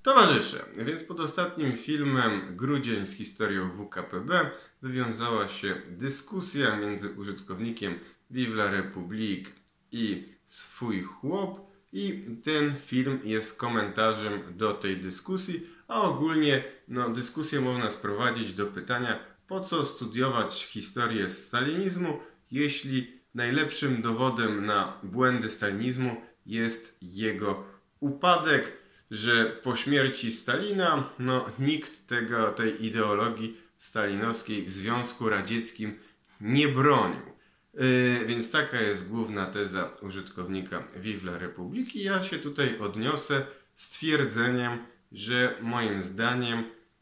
Towarzysze, więc pod ostatnim filmem Grudzień z historią WKPB wywiązała się dyskusja między użytkownikiem Vive la République i swój chłop i ten film jest komentarzem do tej dyskusji, a ogólnie dyskusję można sprowadzić do pytania, po co studiować historię stalinizmu, jeśli najlepszym dowodem na błędy stalinizmu jest jego upadek, że po śmierci Stalina nikt tej ideologii stalinowskiej w Związku Radzieckim nie bronił. Więc taka jest główna teza użytkownika Vive la République. Ja się tutaj odniosę z twierdzeniem, że moim zdaniem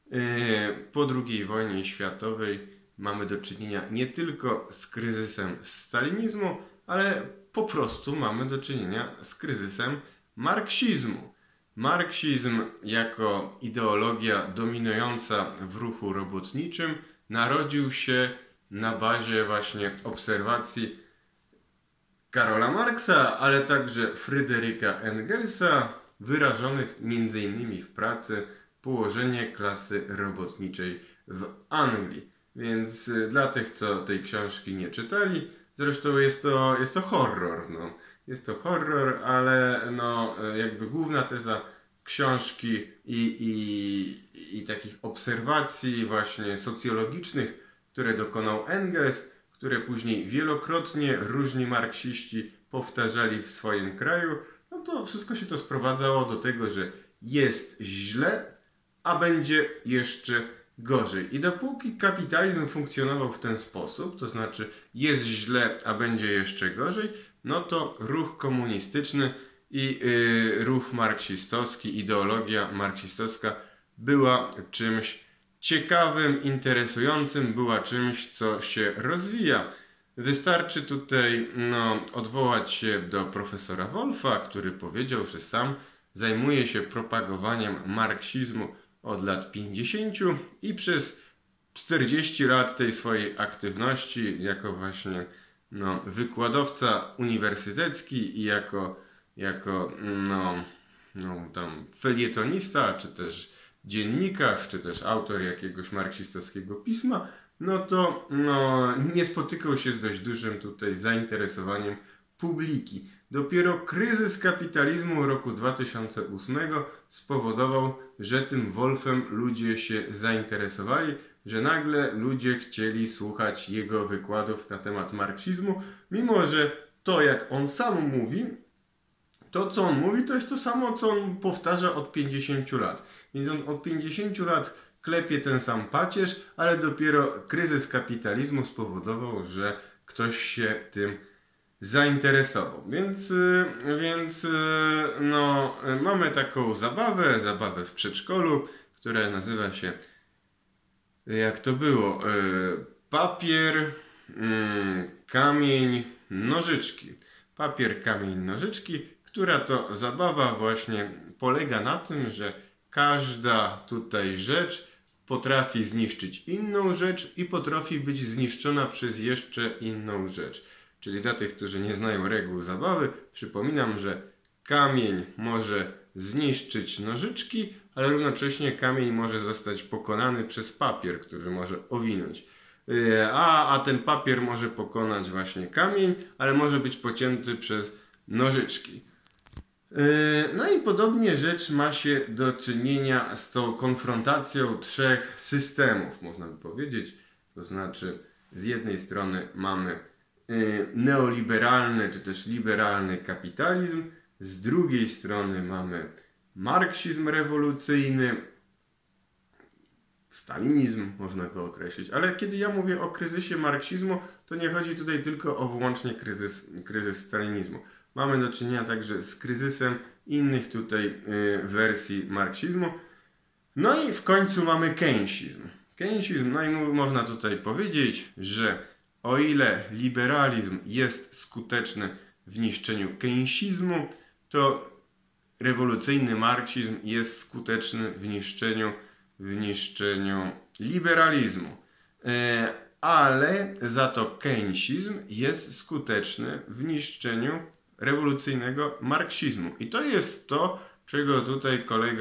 po II wojnie światowej mamy do czynienia nie tylko z kryzysem stalinizmu, ale po prostu mamy do czynienia z kryzysem marksizmu. Marksizm jako ideologia dominująca w ruchu robotniczym narodził się na bazie właśnie obserwacji Karola Marksa, ale także Fryderyka Engelsa, wyrażonych m.in. w pracy Położenie klasy robotniczej w Anglii. Więc dla tych, co tej książki nie czytali, zresztą jest to horror. Jest to horror, ale jakby główna teza książki i takich obserwacji właśnie socjologicznych, które dokonał Engels, które później wielokrotnie różni marksiści powtarzali w swoim kraju, to wszystko się to sprowadzało do tego, że jest źle, a będzie jeszcze gorzej. I dopóki kapitalizm funkcjonował w ten sposób, to znaczy jest źle, a będzie jeszcze gorzej, to ruch komunistyczny i ruch marksistowski, ideologia marksistowska była czymś ciekawym, interesującym, była czymś, co się rozwija. Wystarczy tutaj odwołać się do profesora Wolfa, który powiedział, że sam zajmuje się propagowaniem marksizmu od lat 50 i przez 40 lat tej swojej aktywności jako właśnie wykładowca uniwersytecki i jako tam felietonista, czy też dziennikarz, czy też autor jakiegoś marksistowskiego pisma, nie spotykał się z dość dużym tutaj zainteresowaniem publiki. Dopiero kryzys kapitalizmu roku 2008 spowodował, że tym Wolfem ludzie się zainteresowali, że nagle ludzie chcieli słuchać jego wykładów na temat marksizmu, mimo że to, jak on sam mówi, to co on mówi, to jest to samo, co on powtarza od 50 lat. Więc on od 50 lat klepie ten sam pacierz, ale dopiero kryzys kapitalizmu spowodował, że ktoś się tym zainteresował. Więc mamy taką zabawę w przedszkolu, która nazywa się, jak to było, papier, kamień, nożyczki. Papier, kamień, nożyczki, która to zabawa właśnie polega na tym, że każda tutaj rzecz potrafi zniszczyć inną rzecz i potrafi być zniszczona przez jeszcze inną rzecz. Czyli dla tych, którzy nie znają reguł zabawy, przypominam, że kamień może zniszczyć nożyczki, ale równocześnie kamień może zostać pokonany przez papier, który może owinąć. A ten papier może pokonać właśnie kamień, ale może być pocięty przez nożyczki. I podobnie rzecz ma się do czynienia z tą konfrontacją trzech systemów, można by powiedzieć. To znaczy, z jednej strony mamy neoliberalny czy też liberalny kapitalizm, z drugiej strony mamy marksizm rewolucyjny, stalinizm, można go określić. Ale kiedy ja mówię o kryzysie marksizmu, to nie chodzi tutaj tylko o wyłącznie kryzys stalinizmu. Mamy do czynienia także z kryzysem innych tutaj wersji marksizmu. I w końcu mamy keynesizm. I można tutaj powiedzieć, że o ile liberalizm jest skuteczny w niszczeniu keynesizmu, to rewolucyjny marksizm jest skuteczny w niszczeniu liberalizmu. Ale za to keynesizm jest skuteczny w niszczeniu rewolucyjnego marksizmu. I to jest to, czego tutaj kolega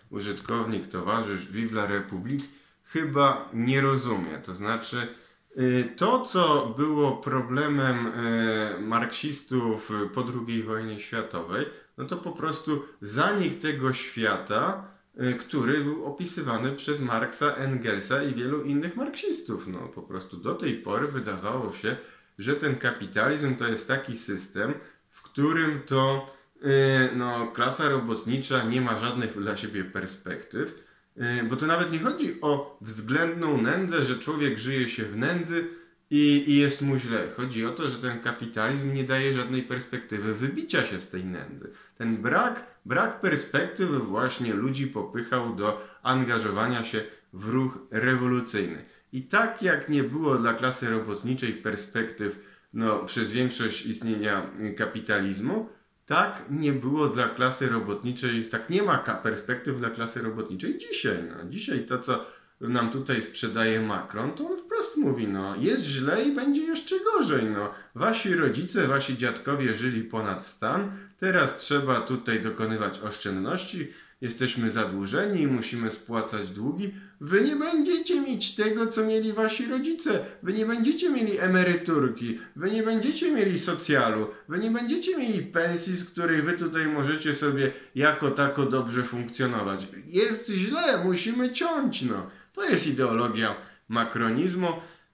użytkownik, towarzysz Vive la République chyba nie rozumie. To znaczy to, co było problemem marksistów po II wojnie światowej, no to po prostu zanik tego świata, który był opisywany przez Marksa, Engelsa i wielu innych marksistów. No po prostu do tej pory wydawało się, że ten kapitalizm to jest taki system, w którym to klasa robotnicza nie ma żadnych dla siebie perspektyw, bo to nawet nie chodzi o względną nędzę, że człowiek żyje się w nędzy i jest mu źle. Chodzi o to, że ten kapitalizm nie daje żadnej perspektywy wybicia się z tej nędzy. Ten brak perspektywy właśnie ludzi popychał do angażowania się w ruch rewolucyjny. I tak jak nie było dla klasy robotniczej perspektyw przez większość istnienia kapitalizmu, tak nie było dla klasy robotniczej, tak nie ma perspektyw dla klasy robotniczej dzisiaj. Dzisiaj to, co nam tutaj sprzedaje Macron, to on wprost mówi, jest źle i będzie jeszcze gorzej. Wasi rodzice, wasi dziadkowie żyli ponad stan, teraz trzeba tutaj dokonywać oszczędności, jesteśmy zadłużeni i musimy spłacać długi. Wy nie będziecie mieć tego, co mieli wasi rodzice. Wy nie będziecie mieli emeryturki. Wy nie będziecie mieli socjalu. Wy nie będziecie mieli pensji, z której wy tutaj możecie sobie jako tako dobrze funkcjonować. Jest źle, musimy ciąć. To jest ideologia makronizmu.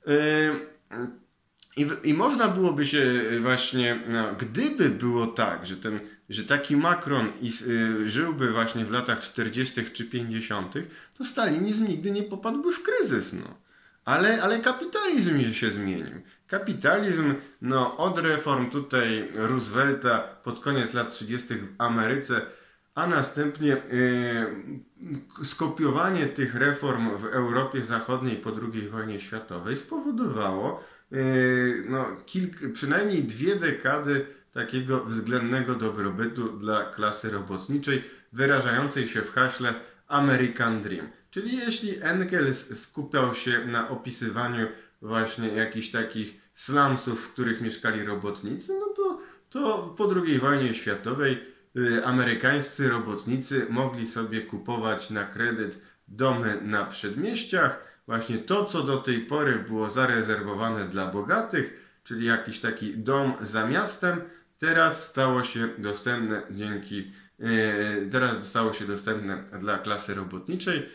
I można byłoby się właśnie, gdyby było tak, że taki Macron żyłby właśnie w latach 40. czy 50., to stalinizm nigdy nie popadłby w kryzys. Ale kapitalizm się zmienił. Kapitalizm od reform tutaj Roosevelta pod koniec lat 30. w Ameryce, a następnie skopiowanie tych reform w Europie Zachodniej po II wojnie światowej spowodowało przynajmniej 2 dekady takiego względnego dobrobytu dla klasy robotniczej, wyrażającej się w haśle American Dream. Czyli jeśli Engels skupiał się na opisywaniu właśnie jakichś takich slumsów, w których mieszkali robotnicy, to po II wojnie światowej amerykańscy robotnicy mogli sobie kupować na kredyt domy na przedmieściach. Właśnie to, co do tej pory było zarezerwowane dla bogatych, czyli jakiś taki dom za miastem, teraz stało się dostępne dla klasy robotniczej.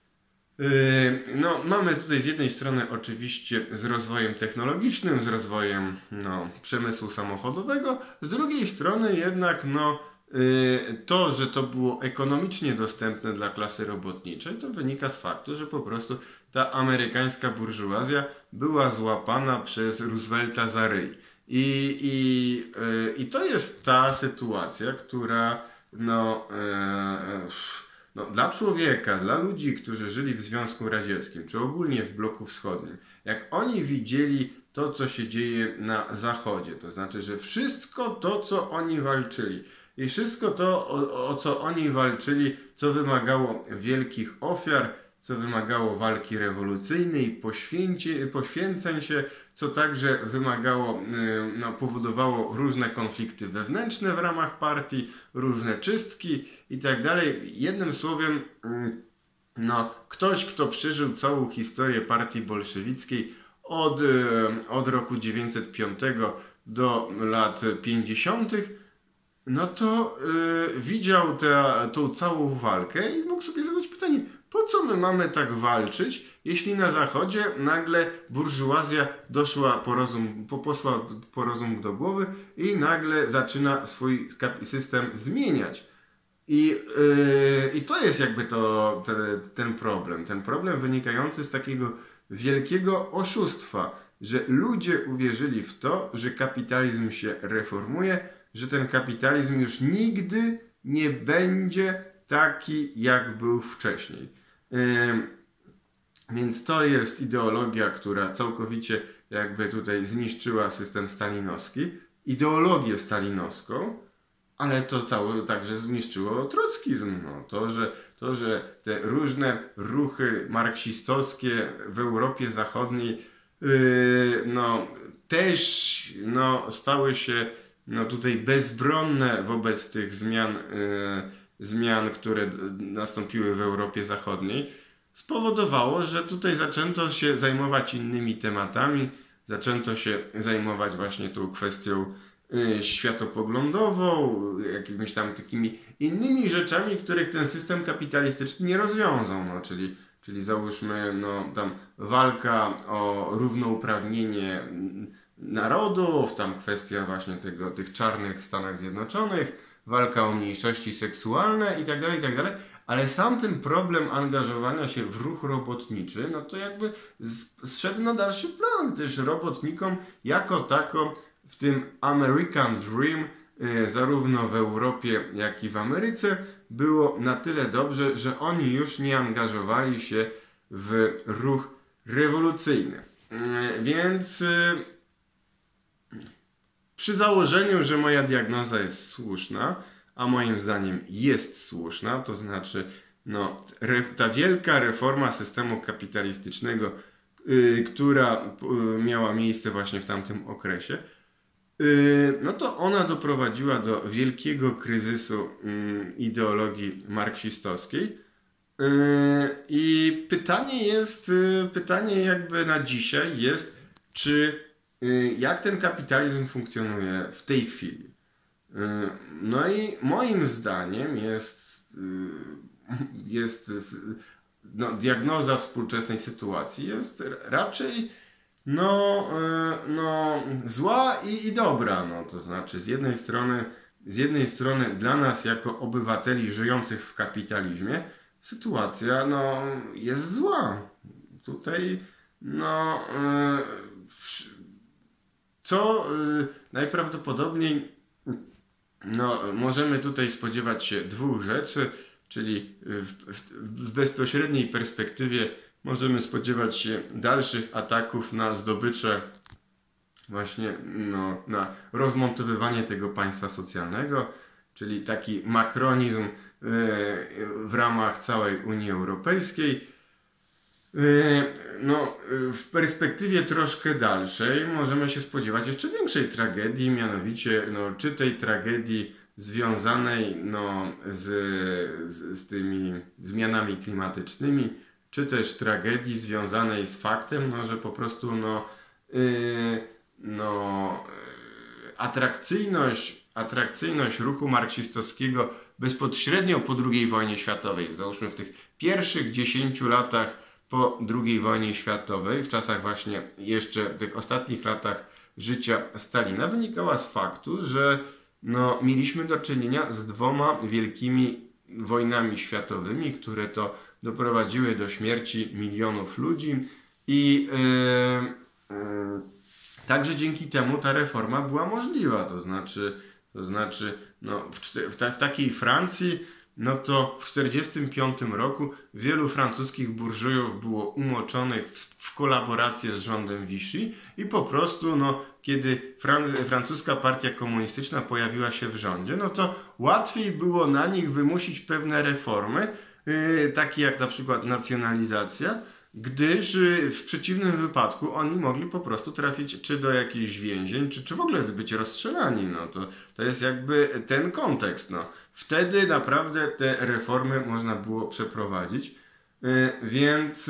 Mamy tutaj z jednej strony oczywiście z rozwojem technologicznym, z rozwojem przemysłu samochodowego, z drugiej strony jednak to, że to było ekonomicznie dostępne dla klasy robotniczej, to wynika z faktu, że po prostu ta amerykańska burżuazja była złapana przez Roosevelta za ryj. I to jest ta sytuacja, która dla człowieka, dla ludzi, którzy żyli w Związku Radzieckim, czy ogólnie w bloku wschodnim, jak oni widzieli to, co się dzieje na Zachodzie, to znaczy, że wszystko to, co oni walczyli i wszystko to, o co oni walczyli, co wymagało wielkich ofiar, co wymagało walki rewolucyjnej, poświęceń się, co także wymagało, powodowało różne konflikty wewnętrzne w ramach partii, różne czystki i tak dalej. Jednym słowem, ktoś, kto przeżył całą historię partii bolszewickiej od roku 1905 do lat 50., to widział tą całą walkę i mógł sobie zadać pytanie, po co my mamy tak walczyć, jeśli na Zachodzie nagle burżuazja poszła po rozum do głowy i nagle zaczyna swój system zmieniać. I to jest jakby ten problem. Ten problem wynikający z takiego wielkiego oszustwa, że ludzie uwierzyli w to, że kapitalizm się reformuje, że ten kapitalizm już nigdy nie będzie taki, jak był wcześniej. Więc to jest ideologia, która całkowicie jakby tutaj zniszczyła system stalinowski, ideologię stalinowską, ale to także zniszczyło trockizm. To, że te różne ruchy marksistowskie w Europie Zachodniej też stały się tutaj bezbronne wobec tych zmian zmian, które nastąpiły w Europie Zachodniej, spowodowało, że tutaj zaczęto się zajmować innymi tematami, zaczęto się zajmować właśnie tą kwestią światopoglądową, jakimiś tam takimi innymi rzeczami, których ten system kapitalistyczny nie rozwiązał, no, czyli załóżmy tam walka o równouprawnienie narodów, tam kwestia właśnie tych czarnych w Stanach Zjednoczonych, walka o mniejszości seksualne itd., itd., ale sam ten problem angażowania się w ruch robotniczy, no to jakby zszedł na dalszy plan, gdyż robotnikom jako tako w tym American Dream, zarówno w Europie, jak i w Ameryce, było na tyle dobrze, że oni już nie angażowali się w ruch rewolucyjny. Więc przy założeniu, że moja diagnoza jest słuszna, a moim zdaniem jest słuszna, to znaczy ta wielka reforma systemu kapitalistycznego, która miała miejsce właśnie w tamtym okresie, no to ona doprowadziła do wielkiego kryzysu ideologii marksistowskiej. I pytanie jakby na dzisiaj jest, jak ten kapitalizm funkcjonuje w tej chwili. No i moim zdaniem diagnoza współczesnej sytuacji jest raczej zła i dobra. No, to znaczy z jednej strony dla nas jako obywateli żyjących w kapitalizmie sytuacja jest zła. Tutaj co najprawdopodobniej możemy tutaj spodziewać się dwóch rzeczy, czyli w bezpośredniej perspektywie możemy spodziewać się dalszych ataków na zdobycze właśnie na rozmontowywanie tego państwa socjalnego, czyli taki makronizm w ramach całej Unii Europejskiej. W perspektywie troszkę dalszej możemy się spodziewać jeszcze większej tragedii, mianowicie czy tej tragedii związanej z tymi zmianami klimatycznymi, czy też tragedii związanej z faktem, że po prostu atrakcyjność ruchu marksistowskiego bezpośrednio po II wojnie światowej, załóżmy w tych pierwszych 10 latach po II wojnie światowej, w czasach właśnie jeszcze tych ostatnich latach życia Stalina, wynikała z faktu, że mieliśmy do czynienia z dwoma wielkimi wojnami światowymi, które to doprowadziły do śmierci milionów ludzi i także dzięki temu ta reforma była możliwa. To znaczy w takiej Francji to w 1945 roku wielu francuskich burżujów było umoczonych w kolaborację z rządem Vichy i po prostu kiedy francuska partia komunistyczna pojawiła się w rządzie, to łatwiej było na nich wymusić pewne reformy, takie jak na przykład nacjonalizacja, gdyż w przeciwnym wypadku oni mogli po prostu trafić czy do jakichś więzień, czy w ogóle być rozstrzelani. To jest jakby ten kontekst. Wtedy naprawdę te reformy można było przeprowadzić. Więc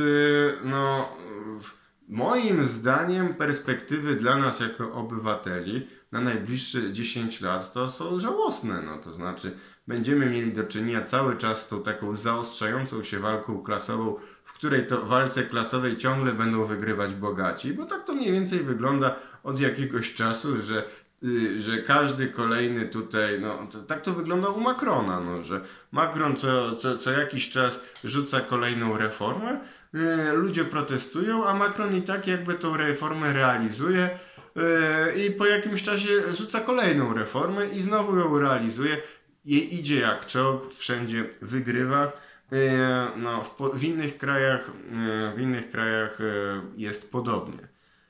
moim zdaniem perspektywy dla nas jako obywateli na najbliższe 10 lat to są żałosne. To znaczy będziemy mieli do czynienia cały czas z tą taką zaostrzającą się walką klasową, w której to walce klasowej ciągle będą wygrywać bogaci, bo tak to mniej więcej wygląda od jakiegoś czasu, że każdy kolejny tutaj, tak to wygląda u Macrona, że Macron co jakiś czas rzuca kolejną reformę, ludzie protestują, a Macron i tak jakby tą reformę realizuje i po jakimś czasie rzuca kolejną reformę i znowu ją realizuje i idzie jak czołg, wszędzie wygrywa. W innych krajach jest podobnie.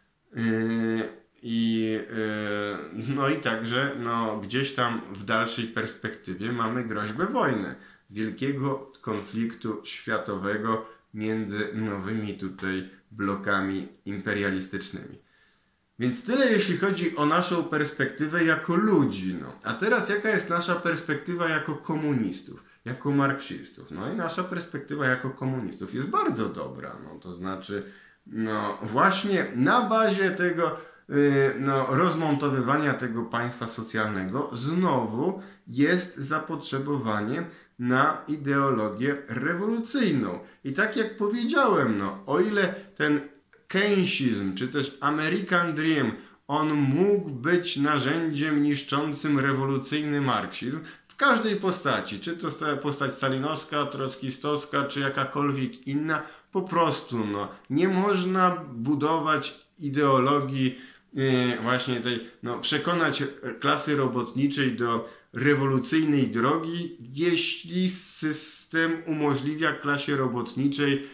I także gdzieś tam w dalszej perspektywie mamy groźbę wojny, wielkiego konfliktu światowego między nowymi tutaj blokami imperialistycznymi. Więc tyle jeśli chodzi o naszą perspektywę jako ludzi. A teraz jaka jest nasza perspektywa jako komunistów? jako marksistów. No i nasza perspektywa jako komunistów jest bardzo dobra. No, to znaczy, no właśnie na bazie tego rozmontowywania tego państwa socjalnego znowu jest zapotrzebowanie na ideologię rewolucyjną. I tak jak powiedziałem, no, o ile ten keynesizm, czy też American Dream, on mógł być narzędziem niszczącym rewolucyjny marksizm w każdej postaci, czy to postać stalinowska, trockistowska, czy jakakolwiek inna, po prostu no, nie można budować ideologii właśnie tej, no, przekonać klasy robotniczej do rewolucyjnej drogi, jeśli system umożliwia klasie robotniczej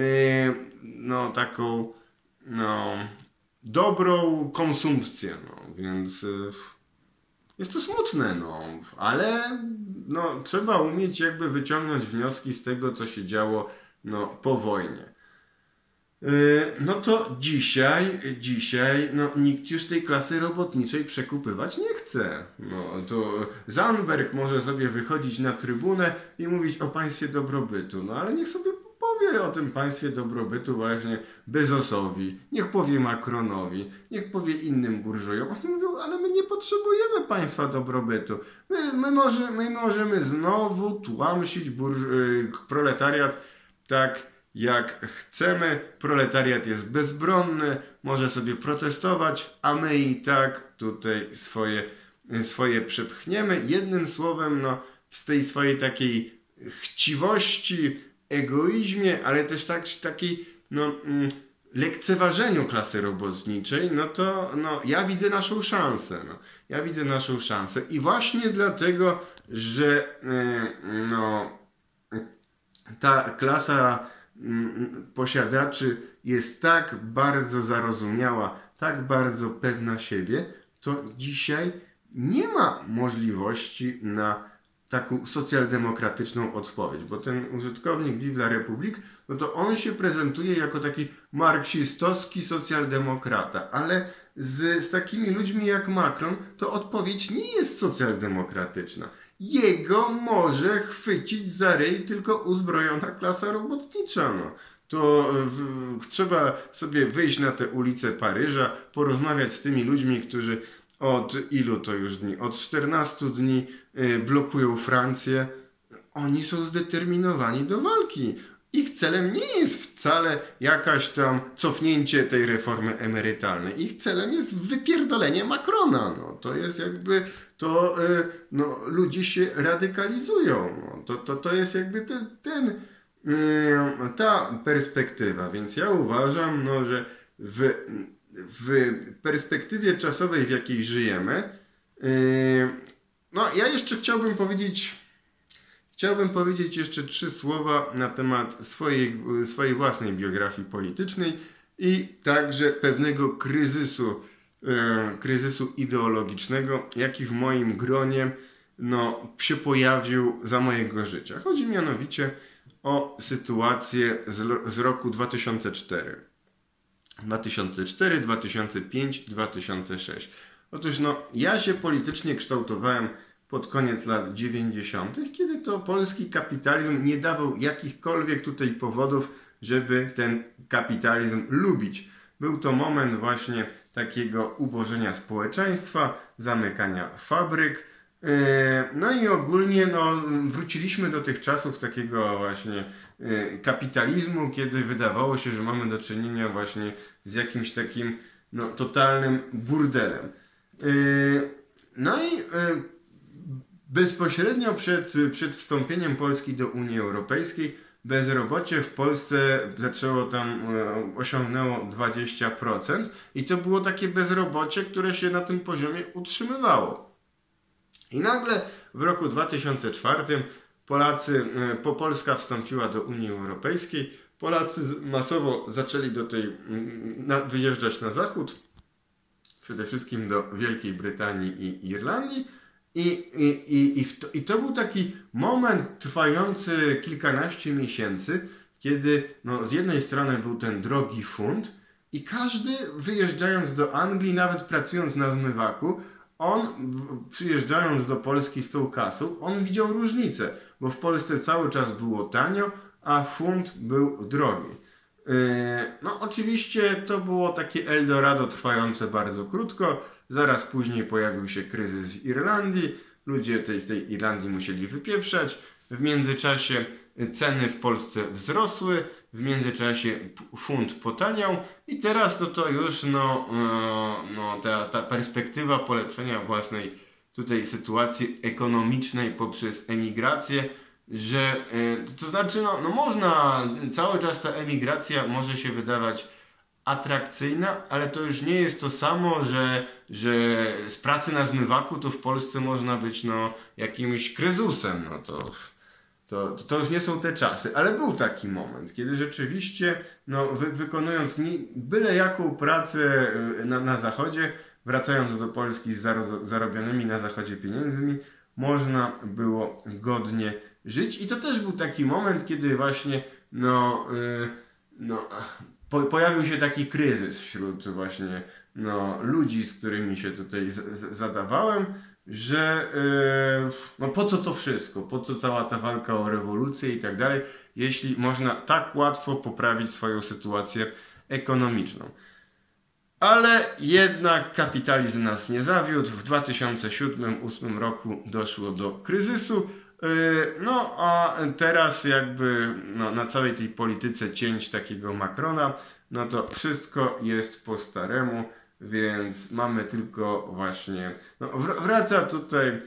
no, taką no, dobrą konsumpcję. No, więc jest to smutne, no, ale no, trzeba umieć jakby wyciągnąć wnioski z tego, co się działo no, po wojnie. No to dzisiaj no, nikt już tej klasy robotniczej przekupywać nie chce. No, to Zandberg może sobie wychodzić na trybunę i mówić o państwie dobrobytu, no ale niech sobie powie o tym państwie dobrobytu właśnie Bezosowi, niech powie Macronowi, niech powie innym burżujom. Oni mówią, ale my nie potrzebujemy państwa dobrobytu. My możemy znowu tłamsić proletariat tak jak chcemy, proletariat jest bezbronny, może sobie protestować, a my i tak tutaj swoje przepchniemy. Jednym słowem, no, z tej swojej takiej chciwości, egoizmie, ale też takiej no, lekceważeniu klasy robotniczej, no to no, ja widzę naszą szansę. No. Ja widzę naszą szansę i właśnie dlatego, że no, ta klasa posiadaczy jest tak bardzo zarozumiała, tak bardzo pewna siebie, to dzisiaj nie ma możliwości na taką socjaldemokratyczną odpowiedź, bo ten użytkownik Vive la République, no to on się prezentuje jako taki marksistowski socjaldemokrata, ale z takimi ludźmi jak Macron to odpowiedź nie jest socjaldemokratyczna. Jego może chwycić za ryj tylko uzbrojona klasa robotnicza. No. To trzeba sobie wyjść na te ulice Paryża, porozmawiać z tymi ludźmi, którzy od ilu to już dni? Od 14 dni blokują Francję. Oni są zdeterminowani do walki. Ich celem nie jest wcale jakaś tam cofnięcie tej reformy emerytalnej. Ich celem jest wypierdolenie Macrona. No, to jest jakby, to no, ludzie się radykalizują. No, to jest jakby ta perspektywa. Więc ja uważam, no, że w perspektywie czasowej, w jakiej żyjemy, no ja jeszcze chciałbym powiedzieć jeszcze 3 słowa na temat swojej własnej biografii politycznej i także pewnego kryzysu ideologicznego, jaki w moim gronie no, się pojawił za mojego życia. Chodzi mianowicie o sytuację z roku 2004. 2004, 2005, 2006. Otóż no, ja się politycznie kształtowałem pod koniec lat 90., kiedy to polski kapitalizm nie dawał jakichkolwiek tutaj powodów, żeby ten kapitalizm lubić. Był to moment właśnie takiego ubożenia społeczeństwa, zamykania fabryk. No i ogólnie no, wróciliśmy do tych czasów takiego właśnie kapitalizmu, kiedy wydawało się, że mamy do czynienia właśnie z jakimś takim no, totalnym burdelem. No i bezpośrednio przed wstąpieniem Polski do Unii Europejskiej bezrobocie w Polsce osiągnęło 20% i to było takie bezrobocie, które się na tym poziomie utrzymywało. I nagle w roku 2004 Polska wstąpiła do Unii Europejskiej, Polacy masowo zaczęli wyjeżdżać na zachód, przede wszystkim do Wielkiej Brytanii i Irlandii. I to był taki moment trwający kilkanaście miesięcy, kiedy no, z jednej strony był ten drogi funt i każdy wyjeżdżając do Anglii, nawet pracując na zmywaku, on przyjeżdżając do Polski z tą kasą, on widział różnicę. bo w Polsce cały czas było tanio, a funt był drogi. No oczywiście to było takie Eldorado trwające bardzo krótko. Zaraz później pojawił się kryzys w Irlandii. Ludzie z tej Irlandii musieli wypieprzać. W międzyczasie ceny w Polsce wzrosły. W międzyczasie funt potaniał. I teraz to już ta perspektywa polepszenia własnej tutaj sytuacji ekonomicznej poprzez emigrację, że to znaczy można, cały czas ta emigracja może się wydawać atrakcyjna, ale to już nie jest to samo, że z pracy na zmywaku to w Polsce można być jakimś kryzusem. To już nie są te czasy, ale był taki moment, kiedy rzeczywiście wykonując byle jaką pracę na zachodzie, wracając do Polski z zarobionymi na zachodzie pieniędzmi, można było godnie żyć. I to też był taki moment, kiedy właśnie pojawił się taki kryzys wśród właśnie ludzi, z którymi się tutaj zadawałem, że po co to wszystko, po co cała ta walka o rewolucję i tak dalej, jeśli można tak łatwo poprawić swoją sytuację ekonomiczną. Ale jednak kapitalizm nas nie zawiódł. W 2007-2008 roku doszło do kryzysu. A teraz jakby na całej tej polityce cięć takiego Macrona, to wszystko jest po staremu, więc mamy tylko właśnie, wraca tutaj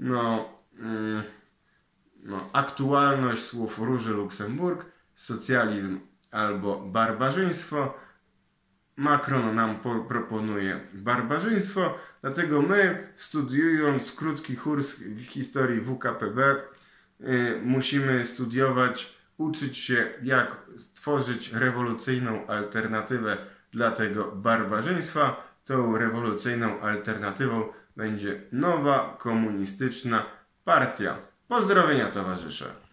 aktualność słów Róży Luksemburg, socjalizm albo barbarzyństwo. Macron nam proponuje barbarzyństwo, dlatego my, studiując krótki kurs w historii WKPB, musimy studiować, uczyć się, jak stworzyć rewolucyjną alternatywę dla tego barbarzyństwa. Tą rewolucyjną alternatywą będzie nowa komunistyczna partia. Pozdrowienia, towarzysze.